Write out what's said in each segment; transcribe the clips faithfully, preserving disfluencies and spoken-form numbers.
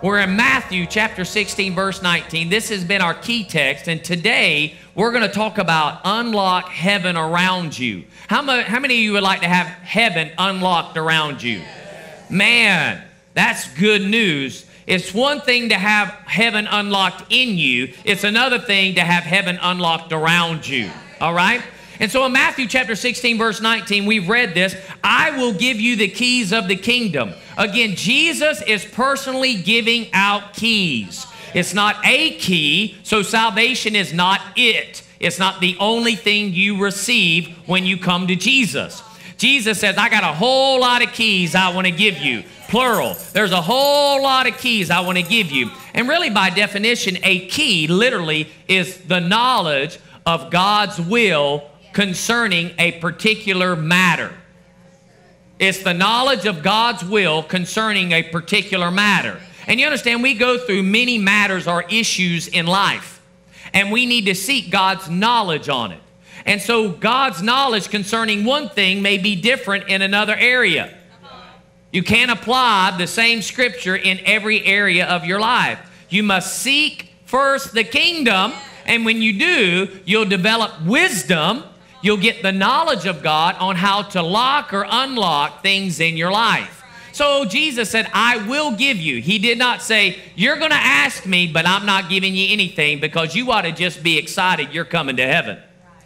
We're in Matthew chapter sixteen, verse nineteen. This has been our key text, and today we're going to talk about unlock heaven around you. How, much, how many of you would like to have heaven unlocked around you? Man, that's good news. It's one thing to have heaven unlocked in you. It's another thing to have heaven unlocked around you. All right? And so in Matthew chapter sixteen, verse nineteen, we've read this. I will give you the keys of the kingdom. Again, Jesus is personally giving out keys. It's not a key, so salvation is not it. It's not the only thing you receive when you come to Jesus. Jesus says, I got a whole lot of keys I want to give you. Plural. There's a whole lot of keys I want to give you. And really, by definition, a key literally is the knowledge of God's will concerning a particular matter. It's the knowledge of God's will concerning a particular matter. And you understand, we go through many matters or issues in life, and we need to seek God's knowledge on it. And so God's knowledge concerning one thing may be different in another area. You can't apply the same scripture in every area of your life. You must seek first the kingdom, and when you do, you'll develop wisdom. You'll get the knowledge of God on how to lock or unlock things in your life. So Jesus said, I will give you. He did not say, you're going to ask me, but I'm not giving you anything, because you ought to just be excited you're coming to heaven.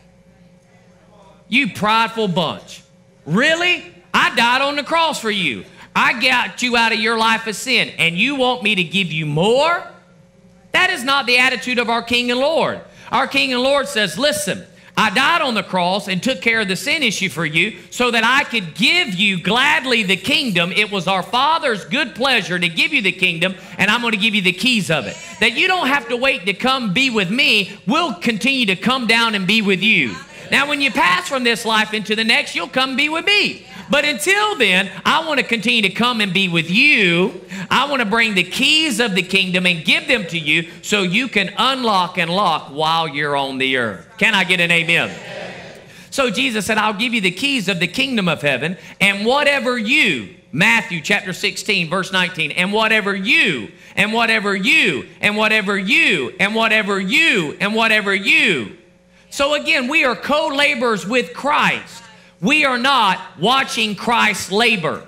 You prideful bunch. Really? I died on the cross for you. I got you out of your life of sin, and you want me to give you more? That is not the attitude of our King and Lord. Our King and Lord says, listen, I died on the cross and took care of the sin issue for you so that I could give you gladly the kingdom. It was our Father's good pleasure to give you the kingdom, and I'm going to give you the keys of it. That you don't have to wait to come be with me. We'll continue to come down and be with you. Now, when you pass from this life into the next, you'll come be with me. But until then, I want to continue to come and be with you. I want to bring the keys of the kingdom and give them to you so you can unlock and lock while you're on the earth. Can I get an amen? Amen. So Jesus said, I'll give you the keys of the kingdom of heaven, and whatever you, Matthew chapter sixteen, verse nineteen, and whatever you, and whatever you, and whatever you, and whatever you, and whatever you. So again, we are co-laborers with Christ. We are not watching Christ labor.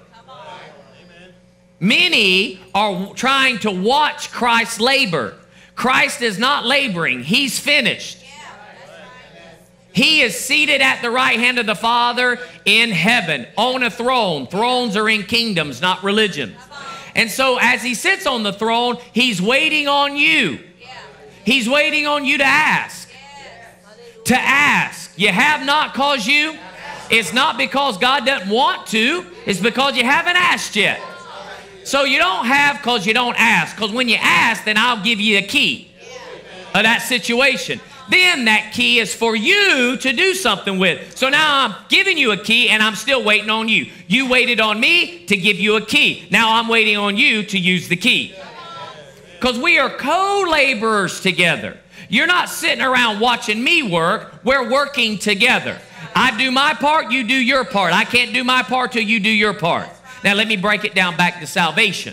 Many are trying to watch Christ labor. Christ is not laboring. He's finished. He is seated at the right hand of the Father in heaven on a throne. Thrones are in kingdoms, not religion. And so as he sits on the throne, he's waiting on you. He's waiting on you to ask. To ask. You have not because you... It's not because God doesn't want to. It's because you haven't asked yet. So you don't have because you don't ask. Because when you ask, then I'll give you a key of that situation. Then that key is for you to do something with. So now I'm giving you a key, and I'm still waiting on you. You waited on me to give you a key. Now I'm waiting on you to use the key. Because we are co-laborers together. You're not sitting around watching me work. We're working together. I do my part, you do your part. I can't do my part till you do your part. Now let me break it down back to salvation.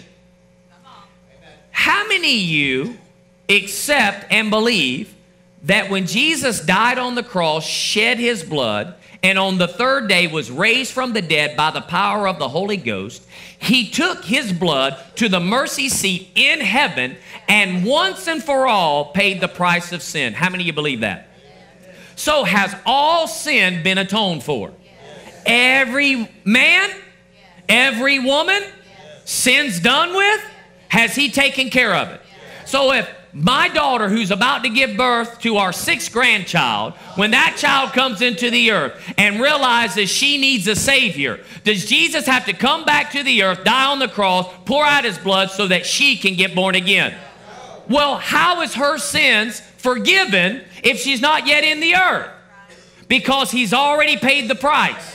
How many of you accept and believe that when Jesus died on the cross, shed his blood, and on the third day was raised from the dead by the power of the Holy Ghost, he took his blood to the mercy seat in heaven and once and for all paid the price of sin? How many of you believe that? So has all sin been atoned for? Every man, every woman, sin's done with, has he taken care of it? So if my daughter, who's about to give birth to our sixth grandchild, when that child comes into the earth and realizes she needs a Savior, does Jesus have to come back to the earth, die on the cross, pour out his blood so that she can get born again? Well, how is her sins forgiven if she's not yet in the earth? Because he's already paid the price.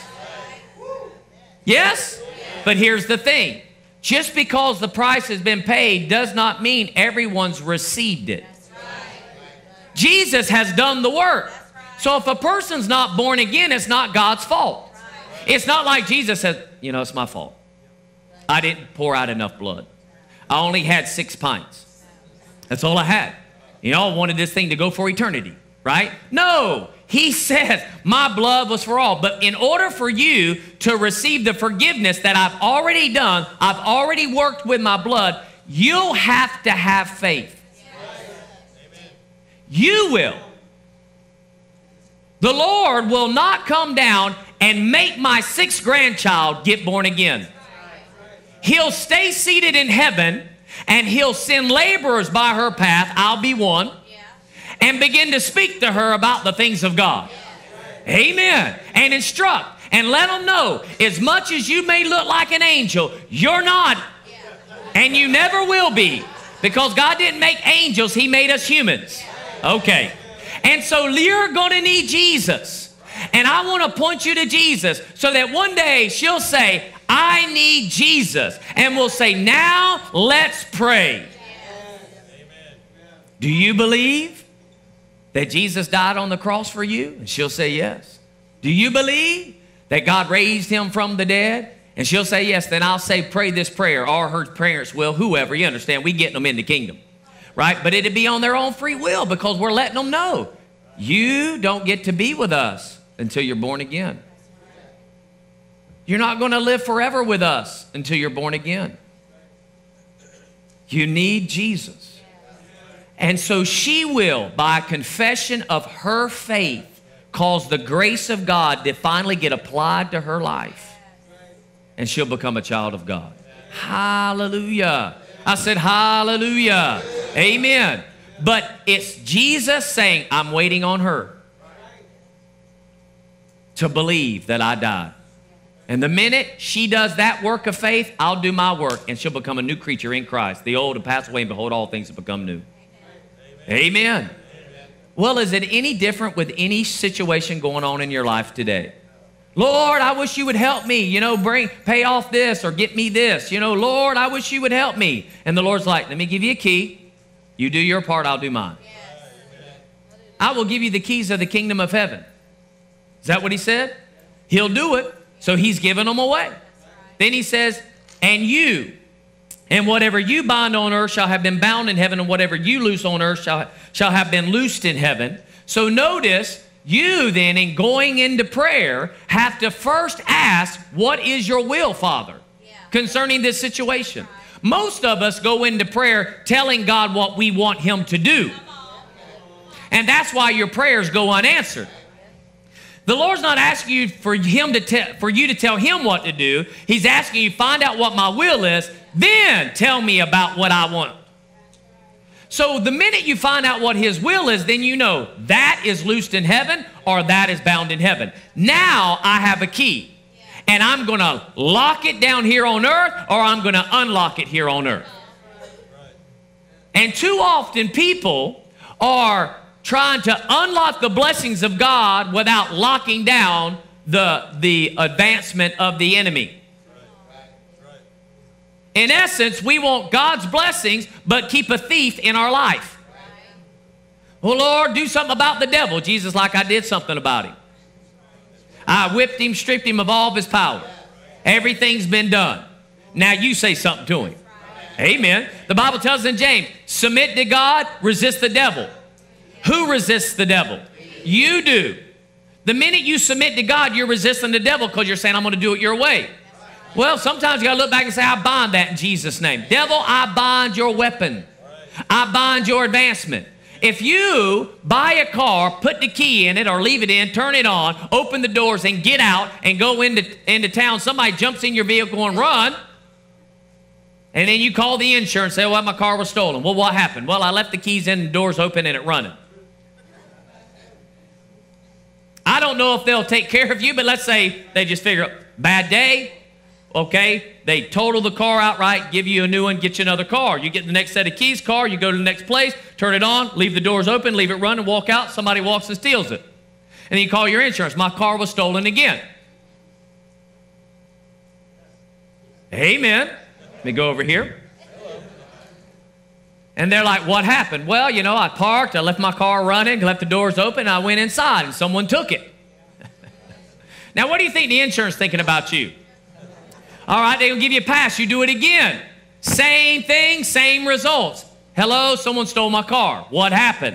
Yes? But here's the thing. Just because the price has been paid does not mean everyone's received it. Jesus has done the work. So if a person's not born again, it's not God's fault. It's not like Jesus says, you know, it's my fault. I didn't pour out enough blood. I only had six pints. That's all I had. Y'all wanted this thing to go for eternity, right? No. He says, my blood was for all. But in order for you to receive the forgiveness that I've already done, I've already worked with my blood, you'll have to have faith. You will. The Lord will not come down and make my sixth grandchild get born again. He'll stay seated in heaven, and he'll send laborers by her path, I'll be one, and begin to speak to her about the things of God. Amen. And instruct and let them know, as much as you may look like an angel, you're not, and you never will be, because God didn't make angels, he made us humans. Okay. And so you're going to need Jesus. And I want to point you to Jesus so that one day she'll say, I need Jesus. And we'll say, now let's pray. Do you believe that Jesus died on the cross for you? And she'll say yes. Do you believe that God raised him from the dead? And she'll say yes. Then I'll say, pray this prayer, or her parents will, whoever. You understand, we getting them in the kingdom, right? But it'd be on their own free will, because we're letting them know, you don't get to be with us until you're born again. You're not going to live forever with us until you're born again. You need Jesus. And so she will, by confession of her faith, cause the grace of God to finally get applied to her life. And she'll become a child of God. Hallelujah. I said hallelujah. Amen. But it's Jesus saying, I'm waiting on her to believe that I died. And the minute she does that work of faith, I'll do my work, and she'll become a new creature in Christ. The old will pass away, and behold, all things have become new. Amen. Amen. Well, is it any different with any situation going on in your life today? Lord, I wish you would help me, you know, bring, pay off this or get me this. You know, Lord, I wish you would help me. And the Lord's like, let me give you a key. You do your part, I'll do mine. Yes. I will give you the keys of the kingdom of heaven. Is that what he said? He'll do it. So he's giving them away. Then he says, and you, and whatever you bind on earth shall have been bound in heaven, and whatever you loose on earth shall, shall have been loosed in heaven. So notice, you then, in going into prayer, have to first ask, what is your will, Father, yeah, concerning this situation? Right. Most of us go into prayer telling God what we want him to do. And that's why your prayers go unanswered. The Lord's not asking you for him to te- for you to tell him what to do. He's asking you, find out what my will is, then tell me about what I want. So the minute you find out what his will is, then you know that is loosed in heaven or that is bound in heaven. Now I have a key, and I'm going to lock it down here on earth, or I'm going to unlock it here on earth. And too often people are trying to unlock the blessings of God without locking down the, the advancement of the enemy. In essence, we want God's blessings, but keep a thief in our life. Oh, Lord, do something about the devil. Jesus, like I did something about him. I whipped him, stripped him of all of his power. Everything's been done. Now you say something to him. Amen. The Bible tells us in James, submit to God, resist the devil. Who resists the devil? You do. The minute you submit to God, you're resisting the devil because you're saying, I'm going to do it your way. Well, sometimes you got to look back and say, I bind that in Jesus' name. Devil, I bind your weapon. I bind your advancement. If you buy a car, put the key in it or leave it in, turn it on, open the doors and get out and go into, into town, somebody jumps in your vehicle and run, and then you call the insurance and say, well, my car was stolen. Well, what happened? Well, I left the keys in, the doors open, and it running. I don't know if they'll take care of you, but let's say they just figure, bad day, okay, they total the car outright, give you a new one, get you another car. You get the next set of keys, car, you go to the next place, turn it on, leave the doors open, leave it run, and walk out. Somebody walks and steals it. And then you call your insurance. My car was stolen again. Amen. Let me go over here. And they're like, what happened? Well, you know, I parked, I left my car running, left the doors open, I went inside, and someone took it. Now, what do you think the insurance thinking about you? All right, they'll give you a pass. You do it again. Same thing, same results. Hello, someone stole my car. What happened?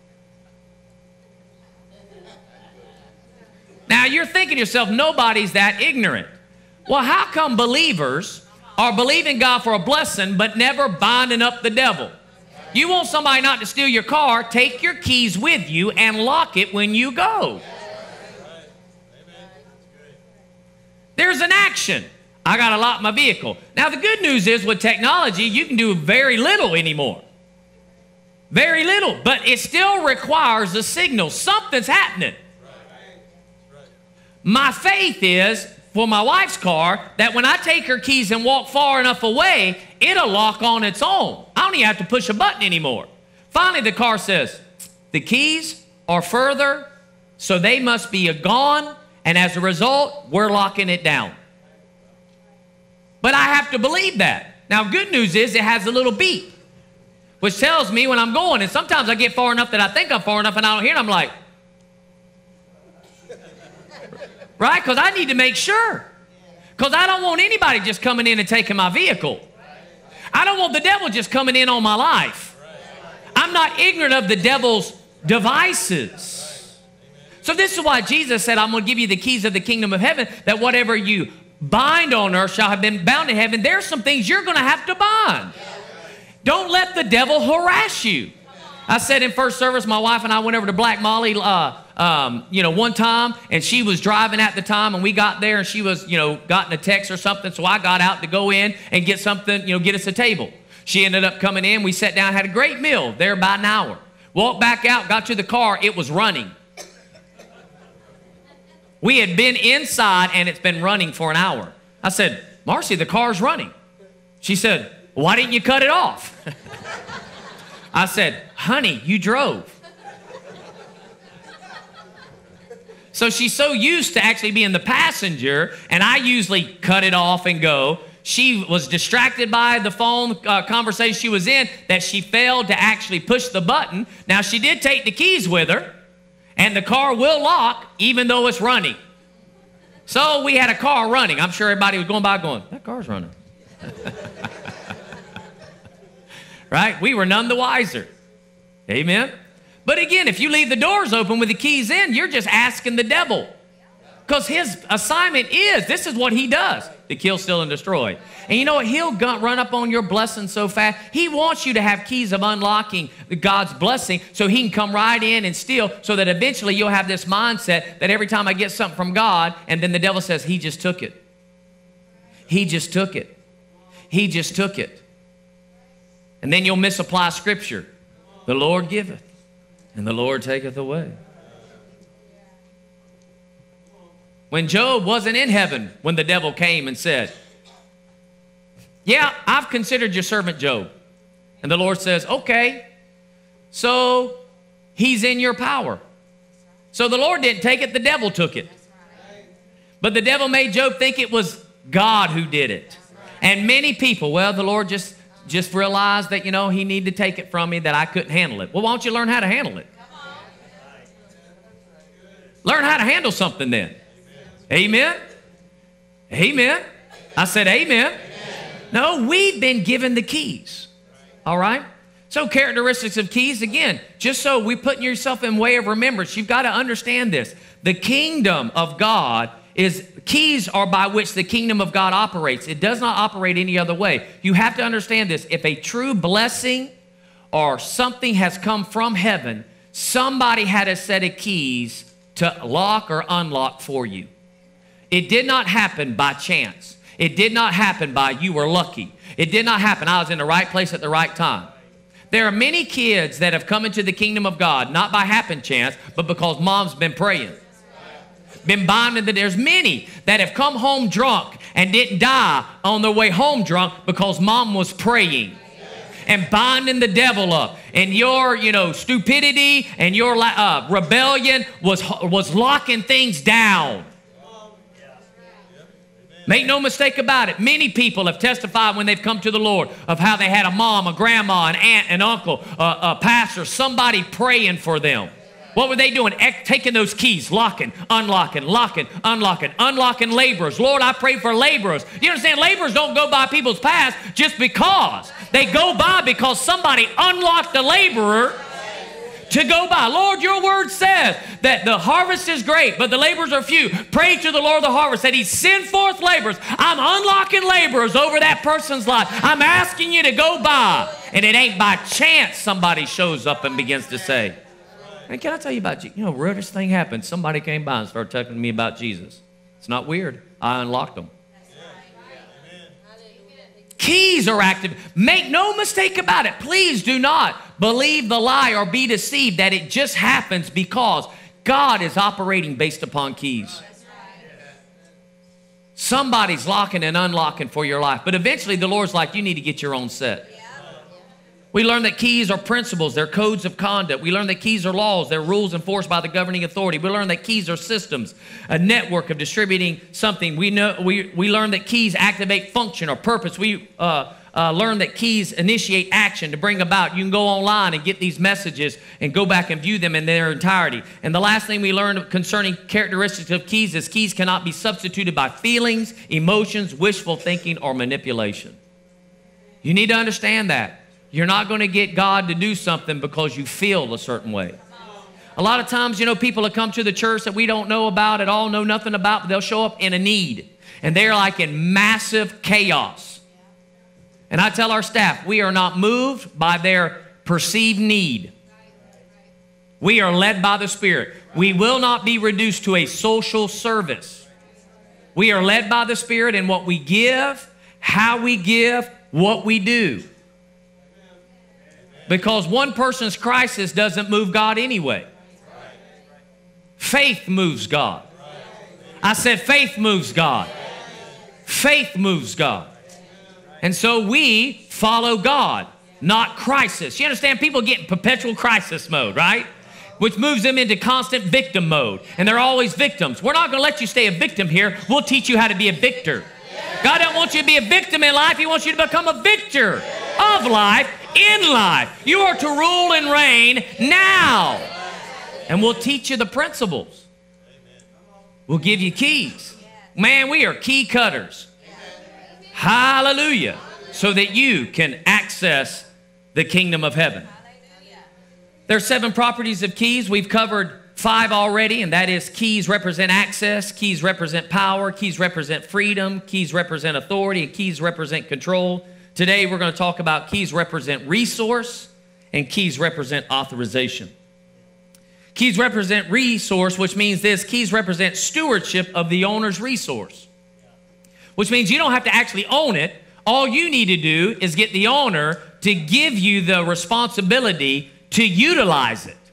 Now you're thinking to yourself, nobody's that ignorant. Well, how come believers are believing God for a blessing but never binding up the devil? You want somebody not to steal your car, take your keys with you and lock it when you go. There's an action. I got to lock my vehicle. Now, the good news is with technology, you can do very little anymore. Very little. But it still requires a signal. Something's happening. My faith is, for my wife's car, that when I take her keys and walk far enough away, it'll lock on its own. I don't even have to push a button anymore. Finally, the car says, the keys are further, so they must be gone, and as a result, we're locking it down. But I have to believe that. Now, good news is it has a little beep, which tells me when I'm going, and sometimes I get far enough that I think I'm far enough and I don't hear it, I'm like, right? Because I need to make sure. Because I don't want anybody just coming in and taking my vehicle. I don't want the devil just coming in on my life. I'm not ignorant of the devil's devices. So this is why Jesus said, I'm going to give you the keys of the kingdom of heaven, that whatever you bind on earth shall have been bound in heaven. There's some things you're going to have to bind. Don't let the devil harass you. I said in first service, my wife and I went over to Black Molly, uh, um, you know, one time, and she was driving at the time, and we got there, and she was, you know, gotten a text or something, so I got out to go in and get something, you know, get us a table. She ended up coming in. We sat down, had a great meal there about an hour. Walked back out, got to the car. It was running. We had been inside, and it's been running for an hour. I said, Marcy, the car's running. She said, why didn't you cut it off? I said, honey, you drove. So she's so used to actually being the passenger, and I usually cut it off and go. She was distracted by the phone uh, conversation she was in that she failed to actually push the button. Now, she did take the keys with her, and the car will lock even though it's running. So we had a car running. I'm sure everybody was going by going, that car's running. Right? We were none the wiser. Amen? But again, if you leave the doors open with the keys in, you're just asking the devil. Because his assignment is, this is what he does, to kill, steal, and destroy. And you know what? He'll run up on your blessing so fast. He wants you to have keys of unlocking God's blessing so he can come right in and steal, so that eventually you'll have this mindset that every time I get something from God, and then the devil says, he just took it. He just took it. He just took it. And then you'll misapply Scripture. The Lord giveth, and the Lord taketh away. When Job wasn't in heaven, when the devil came and said, yeah, I've considered your servant Job. And the Lord says, okay, so he's in your power. So the Lord didn't take it, the devil took it. But the devil made Job think it was God who did it. And many people, well, the Lord just, just realized that, you know, he needed to take it from me, that I couldn't handle it. Well, why don't you learn how to handle it? Learn how to handle something then. Amen? Amen? I said amen. Amen. No, we've been given the keys. All right? So characteristics of keys, again, just so we're putting yourself in way of remembrance, you've got to understand this. The kingdom of God is, keys are by which the kingdom of God operates. It does not operate any other way. You have to understand this. If a true blessing or something has come from heaven, somebody had a set of keys to lock or unlock for you. It did not happen by chance. It did not happen by you were lucky. It did not happen, I was in the right place at the right time. There are many kids that have come into the kingdom of God, not by happen chance, but because mom's been praying. Been binding. There's many that have come home drunk and didn't die on their way home drunk because mom was praying and binding the devil up. And your, you know, stupidity and your uh, rebellion was, was locking things down. Make no mistake about it. Many people have testified when they've come to the Lord of how they had a mom, a grandma, an aunt, an uncle, a, a pastor, somebody praying for them. What were they doing? Taking those keys, locking, unlocking, locking, unlocking, unlocking laborers. Lord, I pray for laborers. You understand? Laborers don't go by people's paths just because. They go by because somebody unlocked the laborer to go by. Lord, your word says that the harvest is great, but the laborers are few. Pray to the Lord of the harvest that he send forth laborers. I'm unlocking laborers over that person's life. I'm asking you to go by. And it ain't by chance somebody shows up and begins to say, hey, can I tell you about Jesus? You know, weirdest thing happened. Somebody came by and started talking to me about Jesus. It's not weird. I unlocked them. Keys are active. Make no mistake about it. Please do not believe the lie or be deceived that it just happens because God is operating based upon keys. Somebody's locking and unlocking for your life. But eventually the Lord's like, you need to get your own set. We learn that keys are principles. They're codes of conduct. We learn that keys are laws. They're rules enforced by the governing authority. We learn that keys are systems, a network of distributing something. We know we, we learn that keys activate function or purpose. We uh, uh, learn that keys initiate action to bring about. You can go online and get these messages and go back and view them in their entirety. And the last thing we learned concerning characteristics of keys is keys cannot be substituted by feelings, emotions, wishful thinking, or manipulation. You need to understand that. You're not going to get God to do something because you feel a certain way. A lot of times, you know, people that come to the church that we don't know about at all, know nothing about, but they'll show up in a need. And they're like in massive chaos. And I tell our staff, we are not moved by their perceived need. We are led by the Spirit. We will not be reduced to a social service. We are led by the Spirit in what we give, how we give, what we do. Because one person's crisis doesn't move God anyway. Faith moves God. I said faith moves God. Faith moves God. And so we follow God, not crisis. You understand? People get in perpetual crisis mode, right? Which moves them into constant victim mode. And they're always victims. We're not going to let you stay a victim here. We'll teach you how to be a victor. God doesn't want you to be a victim in life. He wants you to become a victor of life, in life. You are to rule and reign now. And we'll teach you the principles. We'll give you keys. Man, we are key cutters. Hallelujah. So that you can access the kingdom of heaven. There's seven properties of keys. We've covered five already, and that is keys represent access, keys represent power, keys represent freedom, keys represent authority, and keys represent control. Today, we're going to talk about keys represent resource, and keys represent authorization. Keys represent resource, which means this: keys represent stewardship of the owner's resource, which means you don't have to actually own it. All you need to do is get the owner to give you the responsibility to utilize it.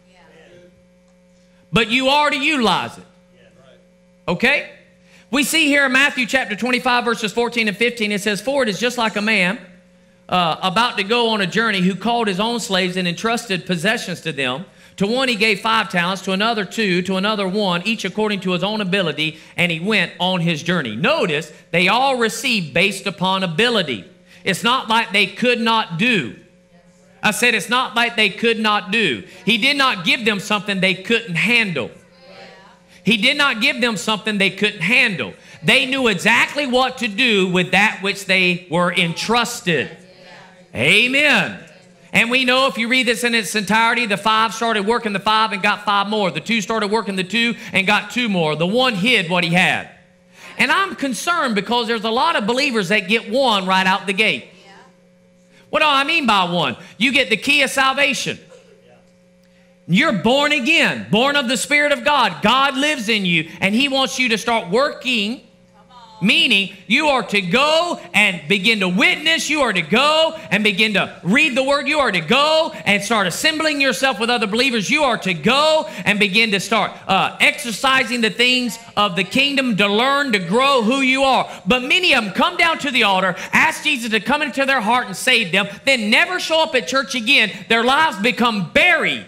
But you are to utilize it. Okay? We see here in Matthew chapter twenty-five, verses fourteen and fifteen, it says, "For it is just like a man uh, about to go on a journey who called his own slaves and entrusted possessions to them. To one he gave five talents, to another two, to another one, each according to his own ability, and he went on his journey." Notice, they all received based upon ability. It's not like they could not do. I said it's not like they could not do. He did not give them something they couldn't handle. He did not give them something they couldn't handle. They knew exactly what to do with that which they were entrusted. Amen. And we know if you read this in its entirety, the five started working the five and got five more. The two started working the two and got two more. The one hid what he had. And I'm concerned because there's a lot of believers that get one right out the gate. What do I mean by one? You get the key of salvation. You're born again, born of the Spirit of God. God lives in you, and He wants you to start working, meaning you are to go and begin to witness. You are to go and begin to read the Word. You are to go and start assembling yourself with other believers. You are to go and begin to start uh, exercising the things of the kingdom to learn, to grow who you are. But many of them come down to the altar, ask Jesus to come into their heart and save them, then never show up at church again. Their lives become buried.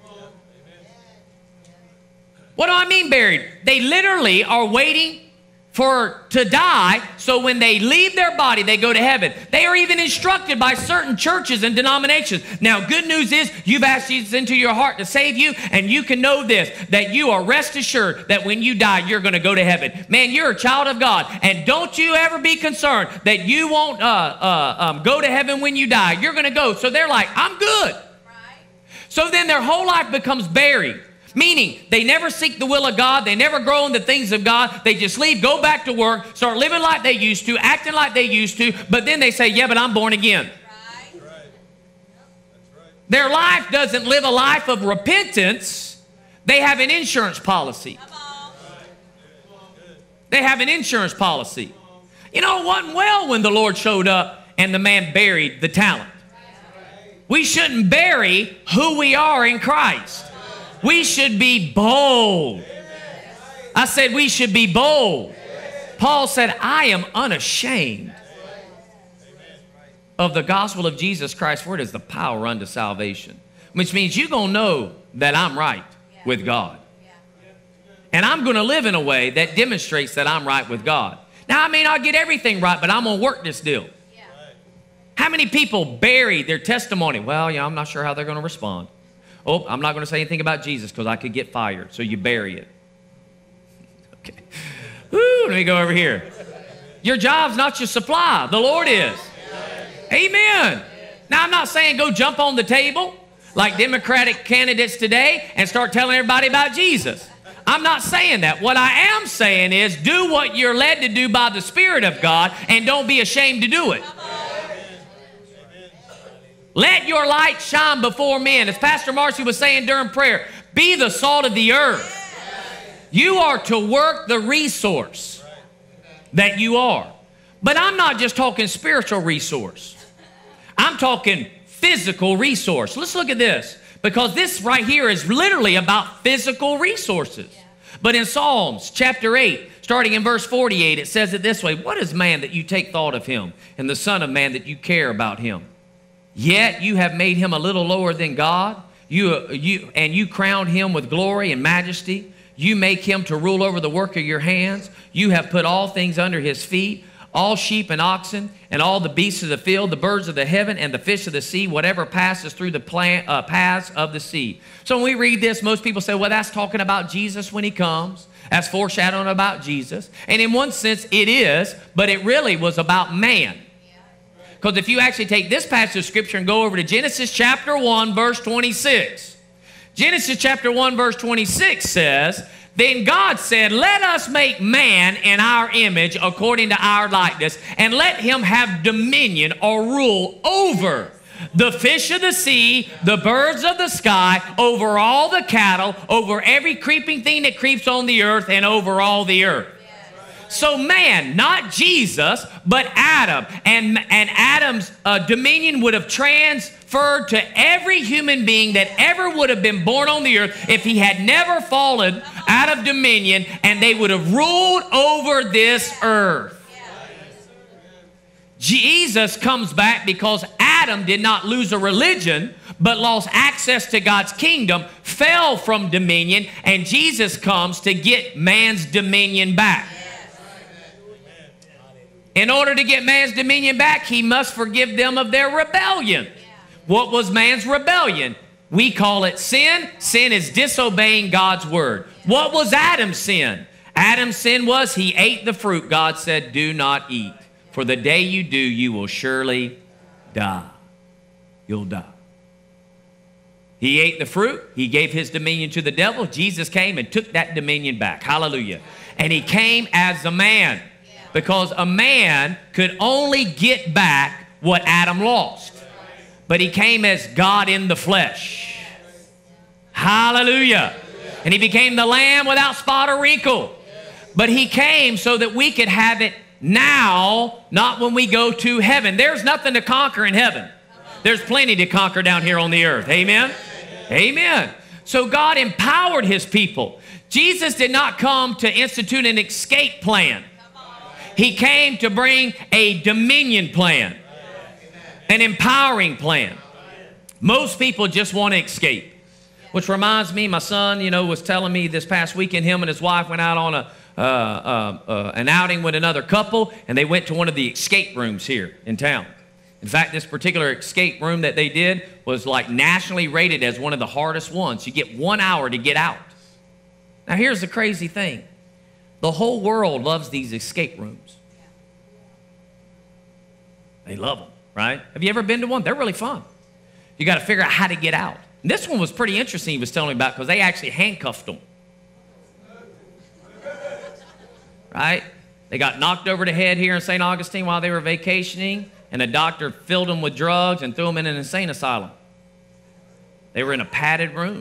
What do I mean buried? They literally are waiting for to die, so when they leave their body, they go to heaven. They are even instructed by certain churches and denominations. Now, good news is you've asked Jesus into your heart to save you, and you can know this, that you are rest assured that when you die, you're going to go to heaven. Man, you're a child of God, and don't you ever be concerned that you won't uh, uh, um, go to heaven when you die. You're going to go. So they're like, I'm good. Right. So then their whole life becomes buried. Meaning, they never seek the will of God. They never grow in the things of God. They just leave, go back to work, start living like they used to, acting like they used to, but then they say, yeah, but I'm born again. Right. That's right. Their life doesn't live a life of repentance. They have an insurance policy. They have an insurance policy. You know, it wasn't well when the Lord showed up and the man buried the talent. We shouldn't bury who we are in Christ. We should be bold. I said we should be bold. Paul said, I am unashamed of the gospel of Jesus Christ, for it is the power unto salvation. Which means you're going to know that I'm right with God. And I'm going to live in a way that demonstrates that I'm right with God. Now, I may not get everything right, but I'm going to work this deal. How many people bury their testimony? Well, yeah, I'm not sure how they're going to respond. Oh, I'm not going to say anything about Jesus because I could get fired. So you bury it. Okay. Woo, let me go over here. Your job's not your supply. The Lord is. Amen. Now, I'm not saying go jump on the table like Democratic candidates today and start telling everybody about Jesus. I'm not saying that. What I am saying is do what you're led to do by the Spirit of God and don't be ashamed to do it. Let your light shine before men. As Pastor Marcy was saying during prayer, be the salt of the earth. You are to work the resource that you are. But I'm not just talking spiritual resource. I'm talking physical resource. Let's look at this, because this right here is literally about physical resources. But in Psalms chapter eight, starting in verse forty-eight, it says it this way: what is man that you take thought of him, and the son of man that you care about him? Yet you have made him a little lower than God, you, you, and you crowned him with glory and majesty. You make him to rule over the work of your hands. You have put all things under his feet, all sheep and oxen, and all the beasts of the field, the birds of the heaven, and the fish of the sea, whatever passes through the plant, uh, paths of the sea. So when we read this, most people say, well, that's talking about Jesus when he comes. That's foreshadowing about Jesus. And in one sense, it is, but it really was about man. Because if you actually take this passage of Scripture and go over to Genesis chapter one, verse twenty-six. Genesis chapter one, verse twenty-six says, then God said, let us make man in our image according to our likeness, and let him have dominion or rule over the fish of the sea, the birds of the sky, over all the cattle, over every creeping thing that creeps on the earth, and over all the earth. So man, not Jesus, but Adam. And, and Adam's uh, dominion would have transferred to every human being that ever would have been born on the earth if he had never fallen out of dominion, and they would have ruled over this earth. Jesus comes back because Adam did not lose a religion, but lost access to God's kingdom, fell from dominion, and Jesus comes to get man's dominion back. In order to get man's dominion back, he must forgive them of their rebellion. What was man's rebellion? We call it sin. Sin is disobeying God's word. What was Adam's sin? Adam's sin was he ate the fruit God said, do not eat. For the day you do, you will surely die. You'll die. He ate the fruit. He gave his dominion to the devil. Jesus came and took that dominion back. Hallelujah. And he came as a man. Because a man could only get back what Adam lost. But he came as God in the flesh. Hallelujah. And he became the lamb without spot or wrinkle. But he came so that we could have it now, not when we go to heaven. There's nothing to conquer in heaven. There's plenty to conquer down here on the earth. Amen? Amen. So God empowered his people. Jesus did not come to institute an escape plan. He came to bring a dominion plan, an empowering plan. Most people just want to escape, which reminds me, my son, you know, was telling me this past weekend, him and his wife went out on a, uh, uh, uh, an outing with another couple, and they went to one of the escape rooms here in town. In fact, this particular escape room that they did was like nationally rated as one of the hardest ones. You get one hour to get out. Now, here's the crazy thing. The whole world loves these escape rooms. They love them, right? Have you ever been to one? They're really fun. You got to figure out how to get out. And this one was pretty interesting he was telling me about because they actually handcuffed them. Right? They got knocked over the head here in Saint Augustine while they were vacationing, and the doctor filled them with drugs and threw them in an insane asylum. They were in a padded room.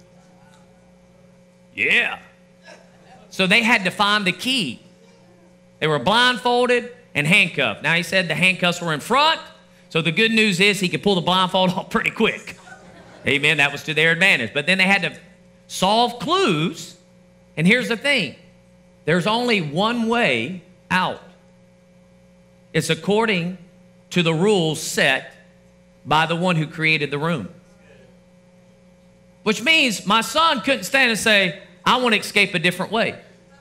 Yeah. So they had to find the key. They were blindfolded and handcuffed. Now, he said the handcuffs were in front, so the good news is he could pull the blindfold off pretty quick. Amen. That was to their advantage. But then they had to solve clues, and here's the thing. There's only one way out. It's according to the rules set by the one who created the room. Which means my son couldn't stand and say, I want to escape a different way.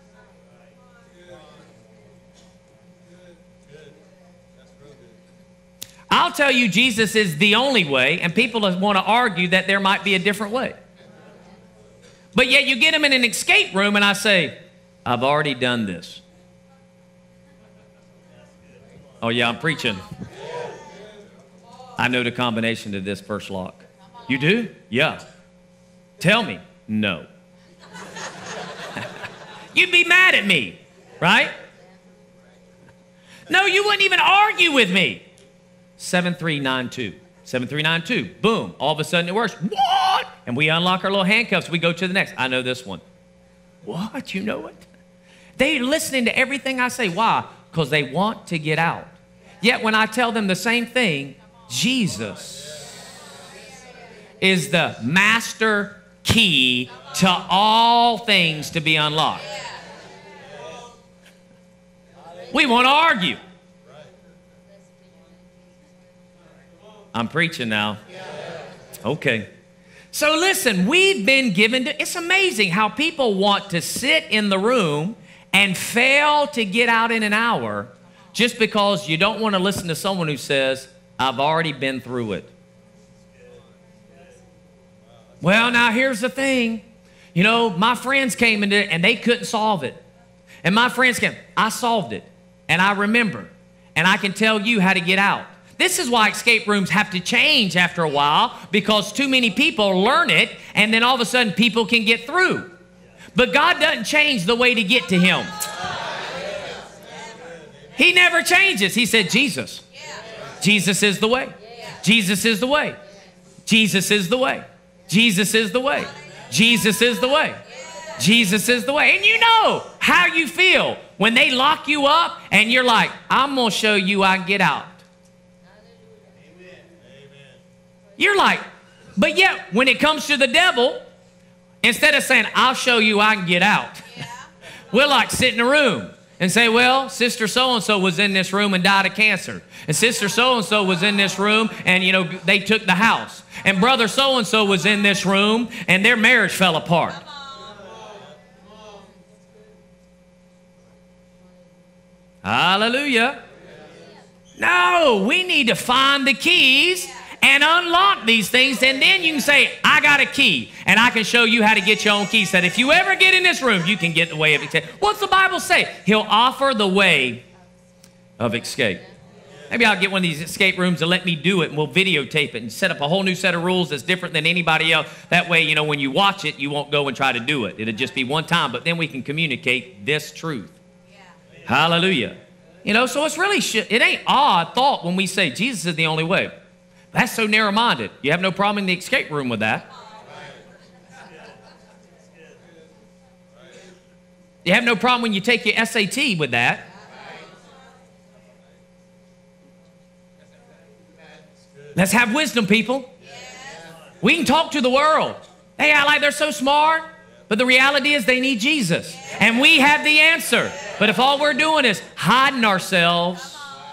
I'll tell you Jesus is the only way, and people want to argue that there might be a different way. But yet you get them in an escape room and I say, I've already done this. Oh yeah, I'm preaching. I know the combination to this first lock. You do? Yeah. Tell me. No. You'd be mad at me, right? No, you wouldn't even argue with me. seven three nine two. seven three nine two. Boom. All of a sudden it works. What? And we unlock our little handcuffs. We go to the next. I know this one. What? You know it? They're listening to everything I say. Why? Because they want to get out. Yet when I tell them the same thing, Jesus is the master key to all things to be unlocked. We want to argue. I'm preaching now. Okay. So listen, we've been given to, it's amazing how people want to sit in the room and fail to get out in an hour just because you don't want to listen to someone who says, I've already been through it. Well, now here's the thing. You know, my friends came into it and they couldn't solve it. And my friends came, I solved it. And I remember. And I can tell you how to get out. This is why escape rooms have to change after a while, because too many people learn it and then all of a sudden people can get through. But God doesn't change the way to get to him. He never changes. He said, Jesus. Jesus is the way. Jesus is the way. Jesus is the way. Jesus is the way. Jesus is the way. Jesus is the way. And you know how you feel when they lock you up and you're like, I'm going to show you I can get out. You're like, but yet when it comes to the devil, instead of saying, I'll show you I can get out, yeah. We'll like sit in a room and say, well, sister so-and-so was in this room and died of cancer. And sister so-and-so was in this room and, you know, they took the house. And brother so-and-so was in this room and their marriage fell apart. Hallelujah. No, we need to find the keys and unlock these things, and then you can say, I got a key, and I can show you how to get your own keys, that if you ever get in this room, you can get the way of escape. What's the Bible say? He'll offer the way of escape. Maybe I'll get one of these escape rooms and let me do it, and we'll videotape it and set up a whole new set of rules that's different than anybody else. That way, you know, when you watch it, you won't go and try to do it. It'll just be one time, but then we can communicate this truth. Yeah. Hallelujah. You know, so it's really, it ain't odd thought when we say Jesus is the only way. That's so narrow-minded. You have no problem in the escape room with that. You have no problem when you take your S A T with that. Let's have wisdom, people. We can talk to the world. They act like they're so smart, but the reality is they need Jesus. And we have the answer. But if all we're doing is hiding ourselves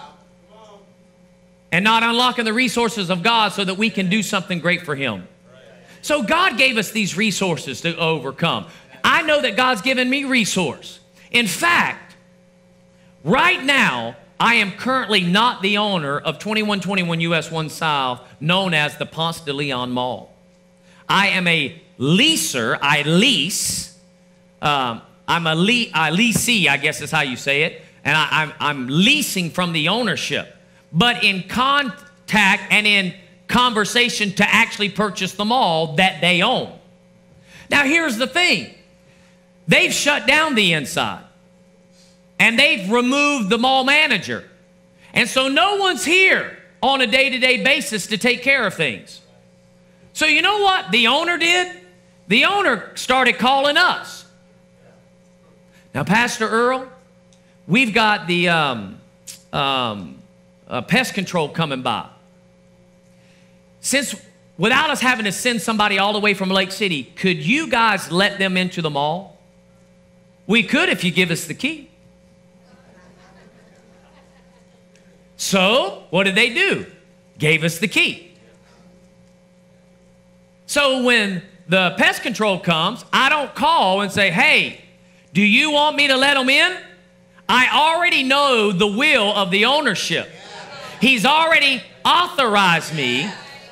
and not unlocking the resources of God so that we can do something great for him. So God gave us these resources to overcome. I know that God's given me resource. In fact, right now, I am currently not the owner of twenty-one twenty-one U S one South, known as the Ponce de Leon Mall. I am a leaser. I lease. Um, I'm a le I leasee, I guess is how you say it. And I, I'm, I'm leasing from the ownership. But in contact and in conversation to actually purchase the mall that they own. Now, here's the thing. They've shut down the inside. And they've removed the mall manager. And so no one's here on a day-to-day basis to take care of things. So you know what the owner did? The owner started calling us. Now, Pastor Earl, we've got the um, um, uh, pest control coming by. Since, without us having to send somebody all the way from Lake City, could you guys let them into the mall? We could if you give us the key. So, what did they do? Gave us the key. So when the pest control comes, I don't call and say, hey, do you want me to let them in? I already know the will of the ownership. He's already authorized me.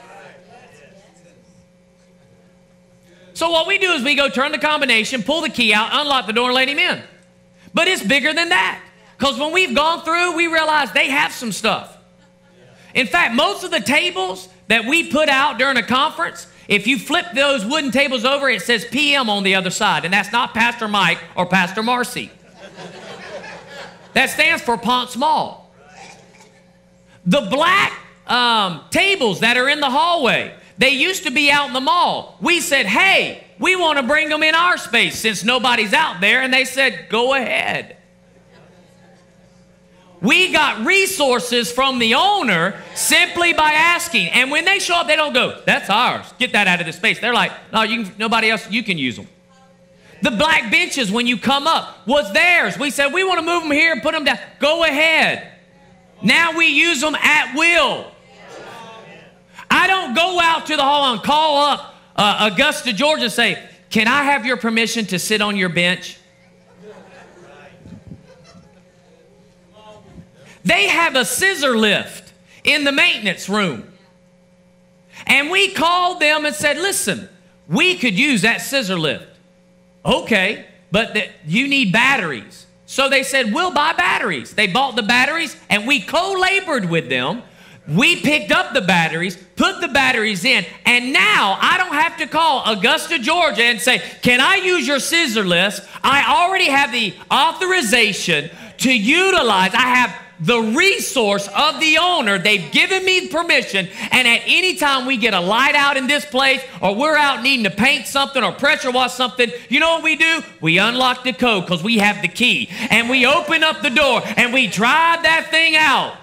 So what we do is we go turn the combination, pull the key out, unlock the door, and let him in. But it's bigger than that. Because when we've gone through, we realize they have some stuff. In fact, most of the tables that we put out during a conference, if you flip those wooden tables over, it says P M on the other side. And that's not Pastor Mike or Pastor Marcy. That stands for Ponce Mall. The black um, tables that are in the hallway, they used to be out in the mall. We said, hey, we want to bring them in our space since nobody's out there. And they said, go ahead. We got resources from the owner simply by asking. And when they show up, they don't go, that's ours. Get that out of the space. They're like, no, you can, nobody else, you can use them. The black benches, when you come up, was theirs. We said, we want to move them here and put them down. Go ahead. Now we use them at will. I don't go out to the hall and call up uh, Augusta, Georgia and say, can I have your permission to sit on your bench? They have a scissor lift in the maintenance room. And we called them and said, listen, we could use that scissor lift. Okay, but the, you need batteries. So they said, we'll buy batteries. They bought the batteries and we co-labored with them. We picked up the batteries, put the batteries in, and now I don't have to call Augusta, Georgia and say, can I use your scissor lift? I already have the authorization to utilize. I have the resource of the owner. They've given me permission, and at any time we get a light out in this place or we're out needing to paint something or pressure wash something, you know what we do? We unlock the code because we have the key, and we open up the door and we drive that thing out.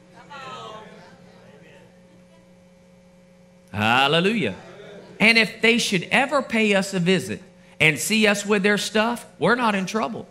Hallelujah. And if they should ever pay us a visit and see us with their stuff, we're not in trouble.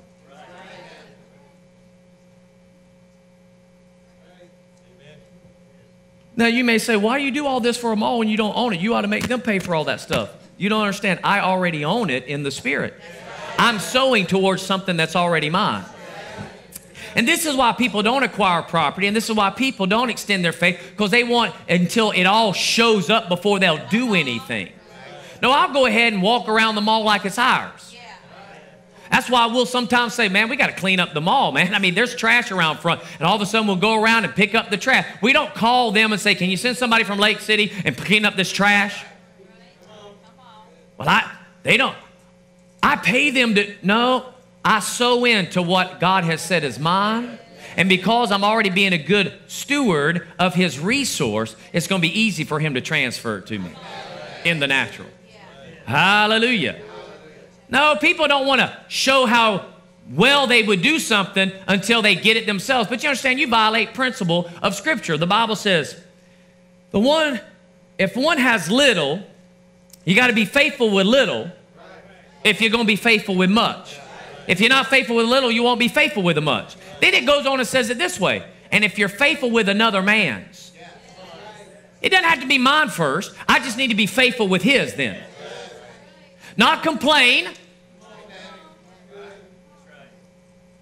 Now, you may say, why do you do all this for a mall when you don't own it? You ought to make them pay for all that stuff. You don't understand. I already own it in the spirit. I'm sowing towards something that's already mine. And this is why people don't acquire property, and this is why people don't extend their faith, because they want until it all shows up before they'll do anything. No, I'll go ahead and walk around the mall like it's ours. That's why we'll sometimes say, man, we got to clean up the mall, man. I mean, there's trash around front, and all of a sudden we'll go around and pick up the trash. We don't call them and say, can you send somebody from Lake City and clean up this trash? Well, I, they don't. I pay them to, no, I sow into what God has said is mine. And because I'm already being a good steward of his resource, it's going to be easy for him to transfer it to me in the natural. Hallelujah. No, people don't want to show how well they would do something until they get it themselves. But you understand, you violate principle of Scripture. The Bible says, the one, if one has little, you got to be faithful with little if you're going to be faithful with much. If you're not faithful with little, you won't be faithful with the much. Then it goes on and says it this way, and if you're faithful with another man's, it doesn't have to be mine first. I just need to be faithful with his then. Not complain.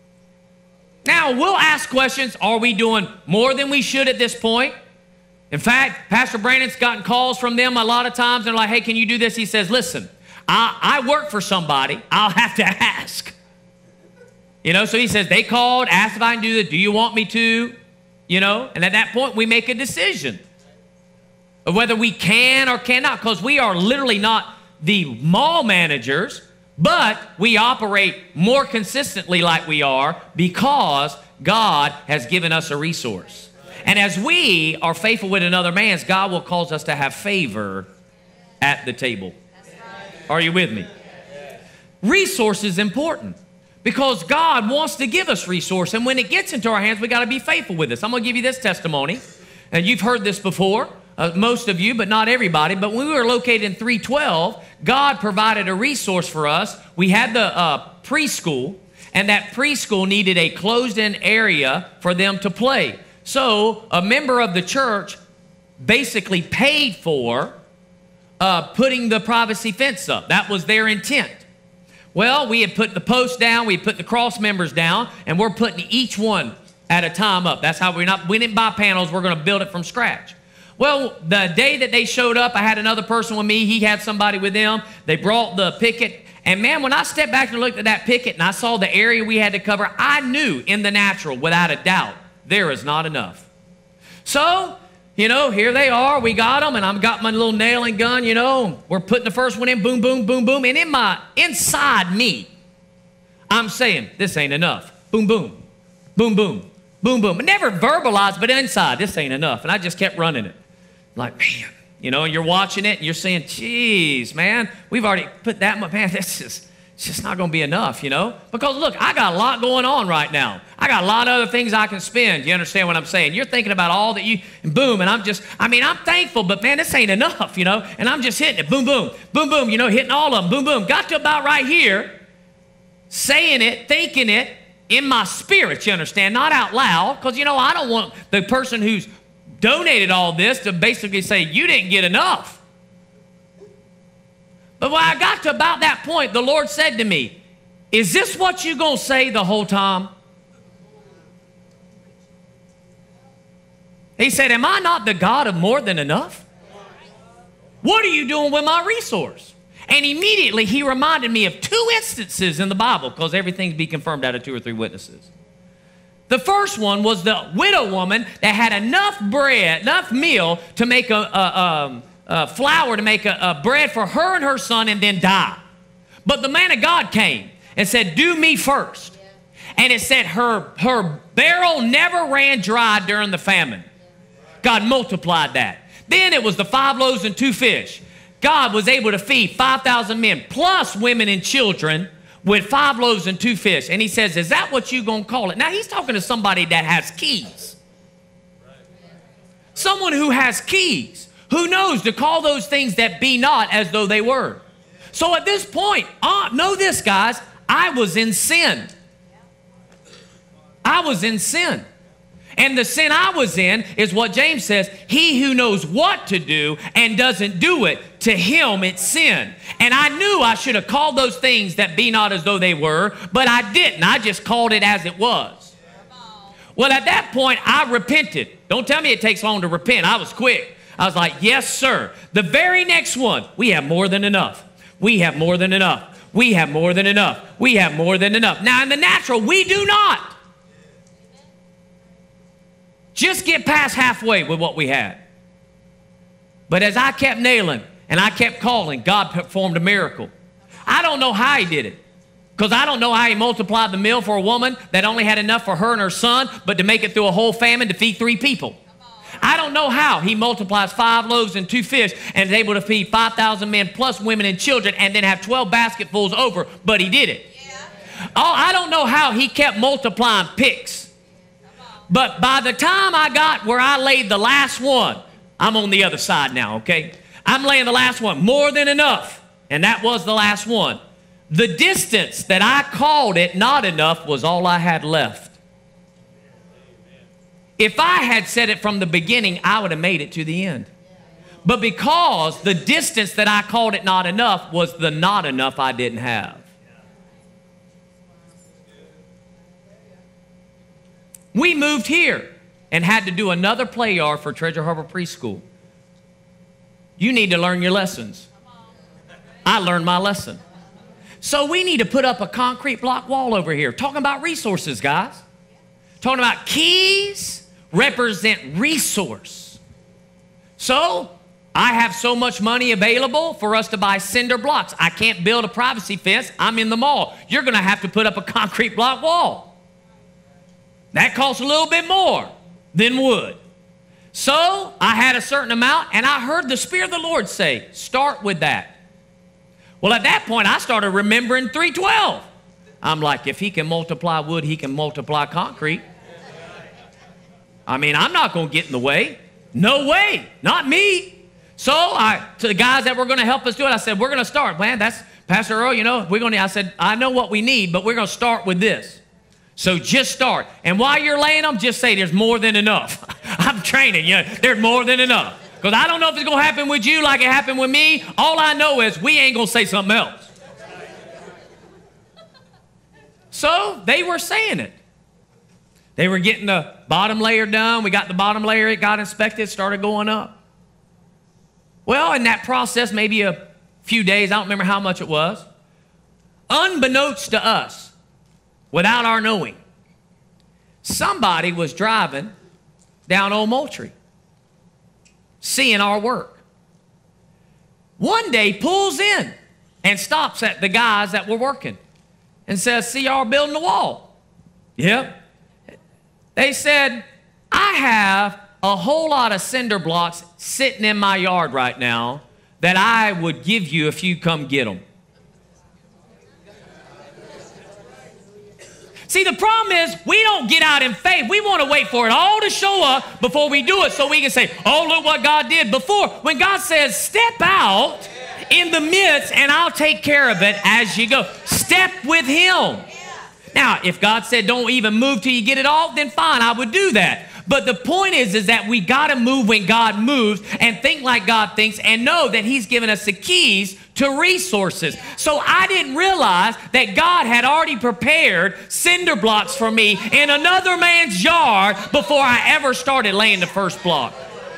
Now, we'll ask questions. Are we doing more than we should at this point? In fact, Pastor Brandon's gotten calls from them a lot of times. They're like, hey, can you do this? He says, listen, I, I work for somebody. I'll have to ask. You know, so he says, they called, asked if I can do this. Do you want me to? You know, and at that point, we make a decision of whether we can or cannot, because we are literally not the mall managers, but we operate more consistently like we are because God has given us a resource. And as we are faithful with another man's, God will cause us to have favor at the table. Are you with me? Resource is important because God wants to give us resource. And when it gets into our hands, we got to be faithful with this. I'm going to give you this testimony. And you've heard this before, uh, most of you, but not everybody. But when we were located in three twelve, God provided a resource for us. We had the uh, preschool, and that preschool needed a closed-in area for them to play. So a member of the church basically paid for uh, putting the privacy fence up. That was their intent. Well, we had put the posts down, we had put the cross members down, and we're putting each one at a time up. That's how we're not, we didn't buy panels, we're going to build it from scratch. Well, the day that they showed up, I had another person with me. He had somebody with them. They brought the picket. And man, when I stepped back and looked at that picket and I saw the area we had to cover, I knew in the natural, without a doubt, there is not enough. So, you know, here they are. We got them, and I've got my little nailing gun, you know. We're putting the first one in, boom, boom, boom, boom. And in my, inside me, I'm saying, this ain't enough. Boom, boom, boom, boom, boom, boom. I never verbalized, but inside, this ain't enough. And I just kept running it. Like, man, you know, and you're watching it, and you're saying, geez, man, we've already put that much, man, this is, it's just not going to be enough, you know? Because, look, I got a lot going on right now. I got a lot of other things I can spend. You understand what I'm saying? You're thinking about all that you, and boom, and I'm just, I mean, I'm thankful, but, man, this ain't enough, you know? And I'm just hitting it, boom, boom, boom, boom, you know, hitting all of them, boom, boom. Got to about right here, saying it, thinking it in my spirit, you understand? Not out loud, because, you know, I don't want the person who's donated all this to basically say, you didn't get enough. But when I got to about that point, the Lord said to me, is this what you're going to say the whole time? He said, am I not the God of more than enough? What are you doing with my resource? And immediately he reminded me of two instances in the Bible, because everything's be confirmed out of two or three witnesses. The first one was the widow woman that had enough bread, enough meal to make a, a, um, a flour to make a, a bread for her and her son and then die. But the man of God came and said, do me first. And it said her, her barrel never ran dry during the famine. God multiplied that. Then it was the five loaves and two fish. God was able to feed five thousand men plus women and children with five loaves and two fish. And he says, is that what you're going to call it? Now, he's talking to somebody that has keys. Someone who has keys, who knows to call those things that be not as though they were. So at this point, uh, know this, guys, I was in sin. I was in sin. And the sin I was in is what James says, he who knows what to do and doesn't do it, to him it's sin. And I knew I should have called those things that be not as though they were, but I didn't. I just called it as it was. Well, at that point, I repented. Don't tell me it takes long to repent. I was quick. I was like, yes, sir. The very next one, we have more than enough. We have more than enough. We have more than enough. We have more than enough. Now, in the natural, we do not. Just get past halfway with what we had. But as I kept nailing and I kept calling, God performed a miracle. I don't know how he did it, because I don't know how he multiplied the meal for a woman that only had enough for her and her son, but to make it through a whole famine to feed three people. I don't know how he multiplies five loaves and two fish and is able to feed five thousand men plus women and children and then have twelve basketfuls over, but he did it. Oh, I don't know how he kept multiplying picks. But by the time I got where I laid the last one, I'm on the other side now, okay? I'm laying the last one, more than enough. And that was the last one. The distance that I called it not enough was all I had left. If I had said it from the beginning, I would have made it to the end. But because the distance that I called it not enough was the not enough I didn't have. We moved here and had to do another play yard for Treasure Harbor Preschool. You need to learn your lessons. I learned my lesson. So we need to put up a concrete block wall over here. Talking about resources, guys. Talking about keys represent resource. So I have so much money available for us to buy cinder blocks. I can't build a privacy fence. I'm in the mall. You're going to have to put up a concrete block wall. That costs a little bit more than wood. So I had a certain amount, and I heard the Spirit of the Lord say, start with that. Well, at that point, I started remembering three twelve. I'm like, if he can multiply wood, he can multiply concrete. I mean, I'm not going to get in the way. No way, not me. So I, to the guys that were going to help us do it, I said, we're going to start. Man, that's, Pastor Earl, you know, we're going to, I said, I know what we need, but we're going to start with this. So just start. And while you're laying them, just say there's more than enough. I'm training you. There's more than enough. Because I don't know if it's going to happen with you like it happened with me. All I know is we ain't going to say something else. So they were saying it. They were getting the bottom layer done. We got the bottom layer. It got inspected, started going up. Well, in that process, maybe a few days, I don't remember how much it was, unbeknownst to us, without our knowing, somebody was driving down Old Moultrie, seeing our work. One day pulls in and stops at the guys that were working and says, see y'all building the wall? Yep. They said, I have a whole lot of cinder blocks sitting in my yard right now that I would give you if you come get them. See, the problem is we don't get out in faith. We want to wait for it all to show up before we do it so we can say, oh, look what God did before. When God says, step out in the midst and I'll take care of it as you go. Step with him. Now, if God said don't even move till you get it all, then fine, I would do that. But the point is, is that we got to move when God moves and think like God thinks and know that he's given us the keys to resources. So I didn't realize that God had already prepared cinder blocks for me in another man's yard before I ever started laying the first block.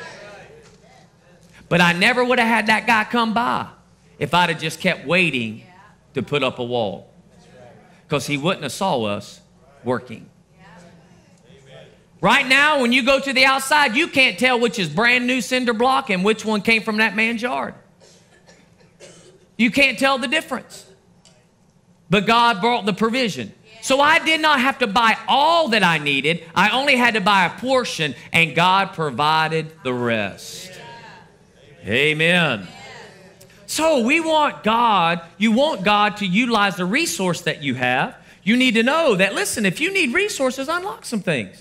But I never would have had that guy come by if I'd have just kept waiting to put up a wall. Because he wouldn't have saw us working. Right now, when you go to the outside, you can't tell which is brand new cinder block and which one came from that man's yard. You can't tell the difference. But God brought the provision. So I did not have to buy all that I needed. I only had to buy a portion, and God provided the rest. Amen. So we want God, you want God to utilize the resource that you have. You need to know that, listen, if you need resources, unlock some things.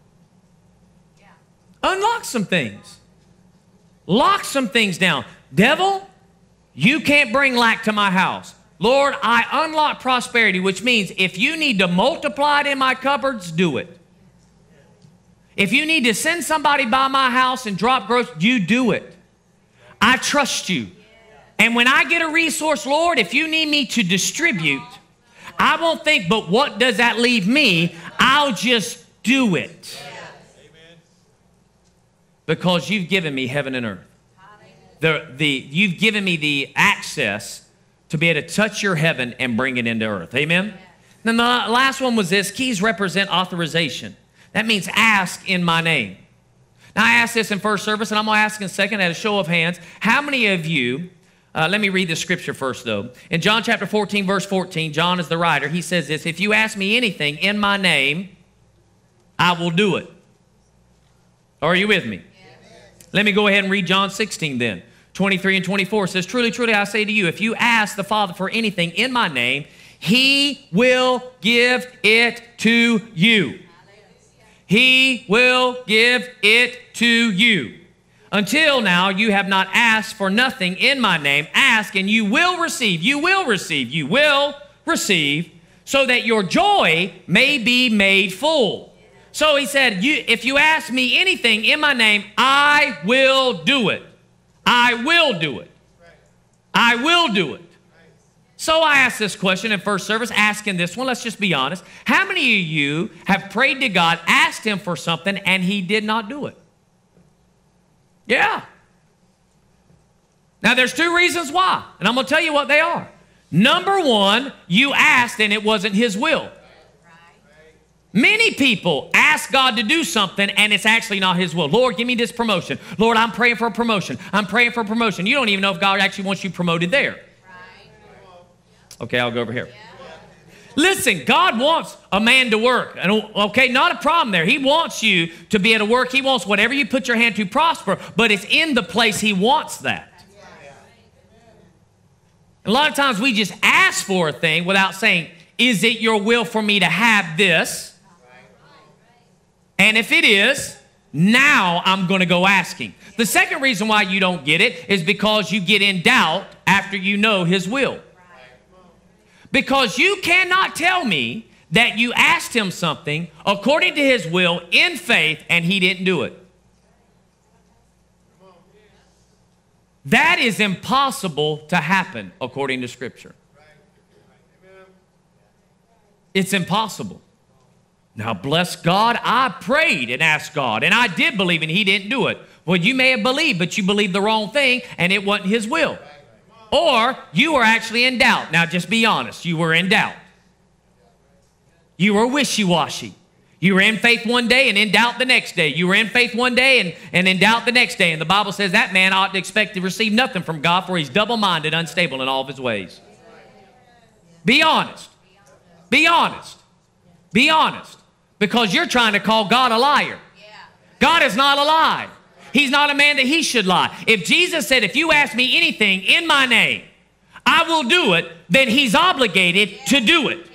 Unlock some things. Lock some things down. Devil, you can't bring lack to my house. Lord, I unlock prosperity, which means if you need to multiply it in my cupboards, do it. If you need to send somebody by my house and drop groceries, you do it. I trust you. And when I get a resource, Lord, if you need me to distribute, I won't think, but what does that leave me? I'll just do it. Because you've given me heaven and earth. The, the, you've given me the access to be able to touch your heaven and bring it into earth. Amen? Then the last one was this. Keys represent authorization. That means ask in my name. Now, I asked this in first service, and I'm going to ask in second at a show of hands. How many of you, uh, let me read the scripture first, though. In John chapter fourteen, verse fourteen, John is the writer. He says this, if you ask me anything in my name, I will do it. Are you with me? Let me go ahead and read John sixteen then. twenty-three and twenty-four says, truly, truly, I say to you, if you ask the Father for anything in my name, he will give it to you. He will give it to you. Until now, you have not asked for nothing in my name. Ask and you will receive. You will receive. You will receive so that your joy may be made full. So he said, you, if you ask me anything in my name, I will do it. I will do it. I will do it. So I asked this question in first service, asking this one, let's just be honest. How many of you have prayed to God, asked him for something, and he did not do it? Yeah. Now, there's two reasons why, and I'm going to tell you what they are. Number one, you asked and it wasn't his will. Many people ask God to do something and it's actually not his will. Lord, give me this promotion. Lord, I'm praying for a promotion. I'm praying for a promotion. You don't even know if God actually wants you promoted there. Okay, I'll go over here. Listen, God wants a man to work. Okay, not a problem there. He wants you to be able to work. He wants whatever you put your hand to prosper, but it's in the place he wants that. A lot of times we just ask for a thing without saying, is it your will for me to have this? And if it is, now I'm going to go asking. The second reason why you don't get it is because you get in doubt after you know his will. Because you cannot tell me that you asked him something according to his will in faith and he didn't do it. That is impossible to happen according to Scripture. It's impossible. Now, bless God, I prayed and asked God, and I did believe and he didn't do it. Well, you may have believed, but you believed the wrong thing and it wasn't his will. Or you were actually in doubt. Now, just be honest. You were in doubt. You were wishy-washy. You were in faith one day and in doubt the next day. You were in faith one day and, and in doubt the next day. And the Bible says that man ought to expect to receive nothing from God, for he's double-minded, unstable in all of his ways. Be honest. Be honest. Be honest. Because you're trying to call God a liar. God is not a lie. He's not a man that he should lie. If Jesus said, if you ask me anything in my name, I will do it, then he's obligated to do it.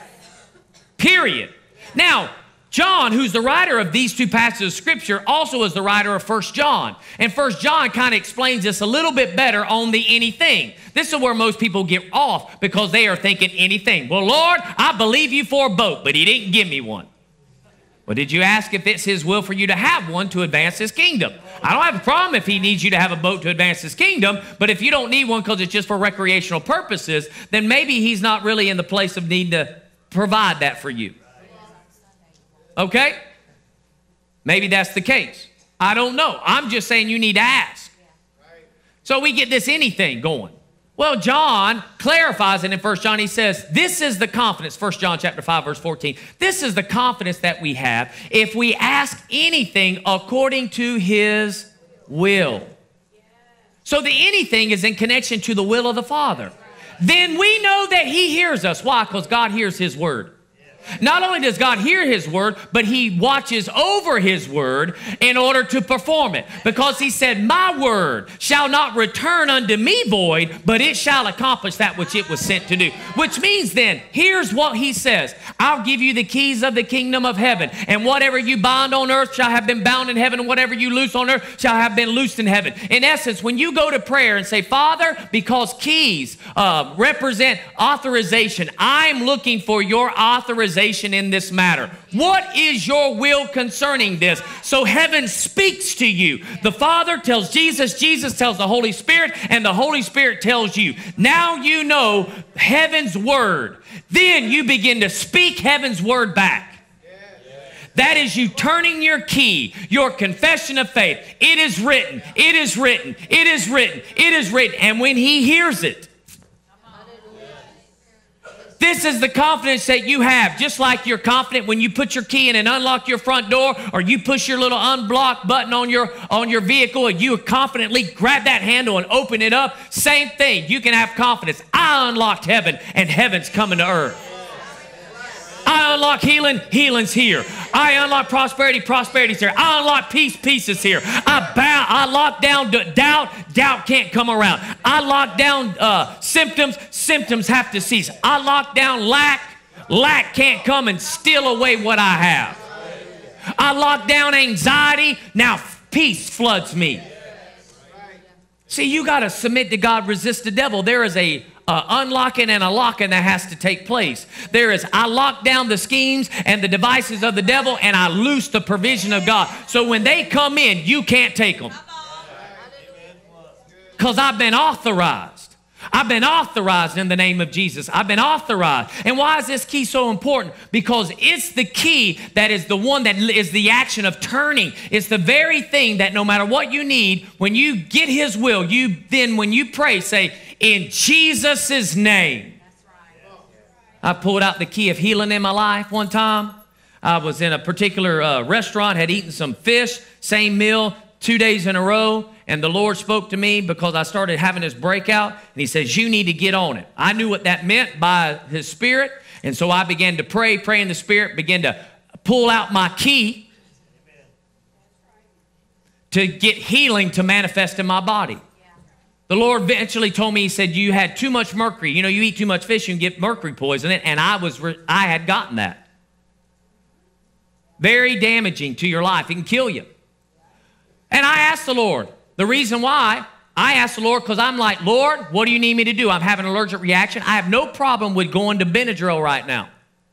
Period. Now, John, who's the writer of these two passages of Scripture, also is the writer of First John. And First John kind of explains this a little bit better on the anything. This is where most people get off because they are thinking anything. Well, Lord, I believe you for a boat, but he didn't give me one. Well, did you ask if it's his will for you to have one to advance his kingdom? I don't have a problem if he needs you to have a boat to advance his kingdom, but if you don't need one because it's just for recreational purposes, then maybe he's not really in the place of need to provide that for you. Okay? Maybe that's the case. I don't know. I'm just saying you need to ask. So we get this anything going. Well, John clarifies it in First John. He says, this is the confidence, First John chapter five, verse fourteen. This is the confidence that we have if we ask anything according to his will. So the anything is in connection to the will of the Father. Then we know that he hears us. Why? Because God hears his word. Not only does God hear his word, but he watches over his word in order to perform it. Because he said, my word shall not return unto me void, but it shall accomplish that which it was sent to do. Which means then, here's what he says. I'll give you the keys of the kingdom of heaven. And whatever you bind on earth shall have been bound in heaven. And whatever you loose on earth shall have been loosed in heaven. In essence, when you go to prayer and say, Father, because keys uh, represent authorization, I'm looking for your authorization in this matter. What is your will concerning this? So heaven speaks to you. The Father tells Jesus, Jesus tells the Holy Spirit, and the Holy Spirit tells you. Now you know heaven's word. Then you begin to speak heaven's word back. That is you turning your key, your confession of faith. It is written, it is written, it is written, it is written. And when he hears it, this is the confidence that you have. Just like you're confident when you put your key in and unlock your front door, or you push your little unblock button on your, on your vehicle, and you confidently grab that handle and open it up. Same thing. You can have confidence. I unlocked heaven, and heaven's coming to earth. I unlock healing, healing's here. I unlock prosperity, prosperity's here. I unlock peace, peace is here. I bow, I lock down doubt, doubt can't come around. I lock down uh, symptoms, symptoms have to cease. I lock down lack, lack can't come and steal away what I have. I lock down anxiety, now peace floods me. See, you got to submit to God, resist the devil. There is a Uh, unlocking and a locking that has to take place. There is, I lock down the schemes and the devices of the devil, and I loose the provision of God. So when they come in, you can't take them. Because I've been authorized. I've been authorized in the name of Jesus. I've been authorized. And why is this key so important? Because it's the key that is the one that is the action of turning. It's the very thing that no matter what you need, when you get his will, you then when you pray, say, in Jesus' name. I pulled out the key of healing in my life one time. I was in a particular uh, restaurant, had eaten some fish, same meal, two days in a row. And the Lord spoke to me because I started having this breakout. And he says, you need to get on it. I knew what that meant by his Spirit. And so I began to pray, pray in the Spirit, began to pull out my key to get healing to manifest in my body. The Lord eventually told me, he said, you had too much mercury. You know, you eat too much fish, you can get mercury poisoning. And I was, I had gotten that. Very damaging to your life. It can kill you. And I asked the Lord, the reason why, I asked the Lord because I'm like, Lord, what do you need me to do? I'm having an allergic reaction. I have no problem with going to Benadryl right now.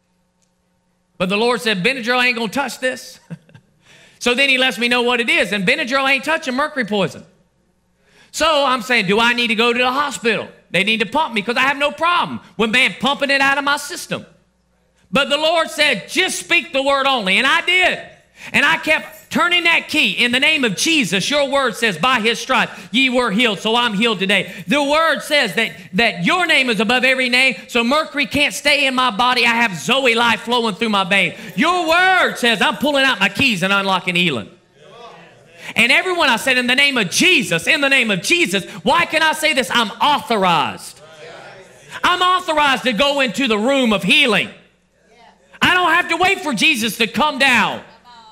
But the Lord said, Benadryl ain't going to touch this. So then he lets me know what it is. And Benadryl ain't touching mercury poison. So I'm saying, do I need to go to the hospital? They need to pump me because I have no problem with man pumping it out of my system. But the Lord said, just speak the word only. And I did. And I kept turning that key in the name of Jesus. Your word says, by his stripes ye were healed, so I'm healed today. The word says that, that your name is above every name, so mercury can't stay in my body. I have Zoe life flowing through my veins. Your word says I'm pulling out my keys and unlocking healing. And everyone, I said, in the name of Jesus, in the name of Jesus. Why can I say this? I'm authorized. I'm authorized to go into the room of healing. I don't have to wait for Jesus to come down.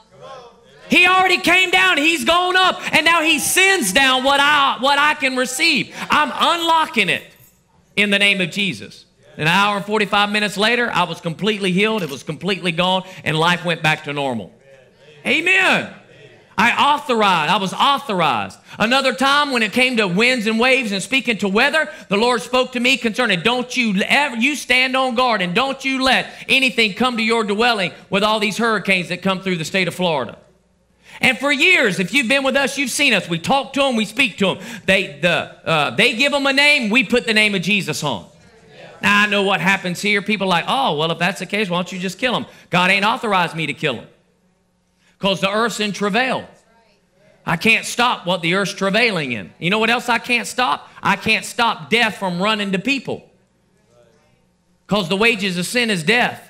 He already came down. He's gone up. And now he sends down what I, what I can receive. I'm unlocking it in the name of Jesus. An hour and forty-five minutes later, I was completely healed. It was completely gone. And life went back to normal. Amen. I authorized. I was authorized. Another time when it came to winds and waves and speaking to weather, the Lord spoke to me concerning, don't you ever, you stand on guard and don't you let anything come to your dwelling with all these hurricanes that come through the state of Florida. And for years, if you've been with us, you've seen us. We talk to them, we speak to them. They, the, uh, they give them a name, we put the name of Jesus on. Now, I know what happens here. People are like, oh, well, if that's the case, why don't you just kill them? God ain't authorized me to kill them. Because the earth's in travail. I can't stop what the earth's travailing in. You know what else I can't stop? I can't stop death from running to people. Because the wages of sin is death.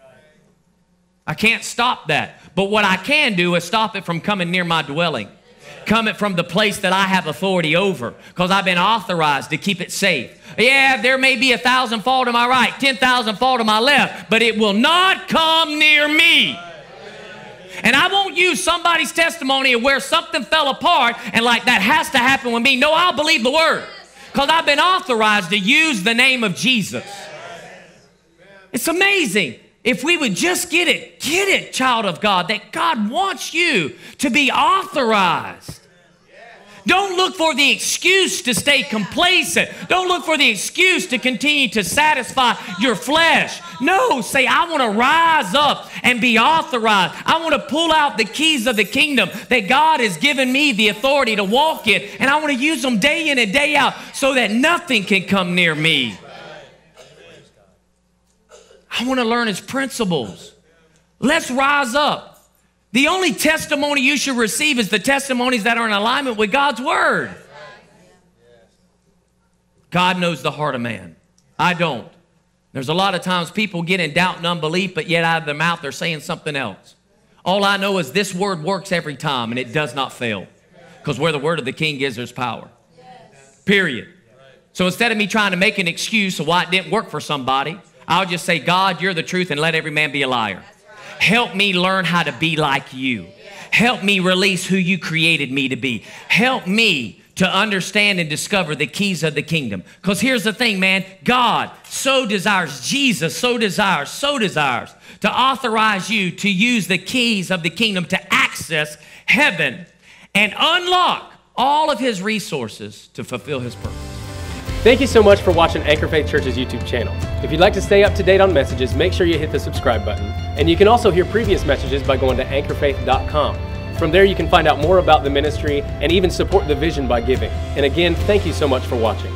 I can't stop that. But what I can do is stop it from coming near my dwelling. Coming from the place that I have authority over. Because I've been authorized to keep it safe. Yeah, there may be a thousand fall to my right, ten thousand fall to my left, but it will not come near me. And I won't use somebody's testimony of where something fell apart and like that has to happen with me. No, I'll believe the word. Because I've been authorized to use the name of Jesus. It's amazing. If we would just get it, get it, child of God, that God wants you to be authorized. Don't look for the excuse to stay complacent. Don't look for the excuse to continue to satisfy your flesh. No, say, I want to rise up and be authorized. I want to pull out the keys of the kingdom that God has given me the authority to walk in. And I want to use them day in and day out so that nothing can come near me. I want to learn his principles. Let's rise up. The only testimony you should receive is the testimonies that are in alignment with God's word. God knows the heart of man. I don't. There's a lot of times people get in doubt and unbelief, but yet out of their mouth they're saying something else. All I know is this word works every time and it does not fail. Because where the word of the king is, there's power. Period. So instead of me trying to make an excuse of why it didn't work for somebody, I'll just say, God, you're the truth, and let every man be a liar. Help me learn how to be like you. Help me release who you created me to be. Help me to understand and discover the keys of the kingdom. Because here's the thing, man. God so desires, Jesus so desires, so desires to authorize you to use the keys of the kingdom to access heaven and unlock all of his resources to fulfill his purpose. Thank you so much for watching Anchor Faith Church's YouTube channel. If you'd like to stay up to date on messages, make sure you hit the subscribe button. And you can also hear previous messages by going to anchor faith dot com. From there, you can find out more about the ministry and even support the vision by giving. And again, thank you so much for watching.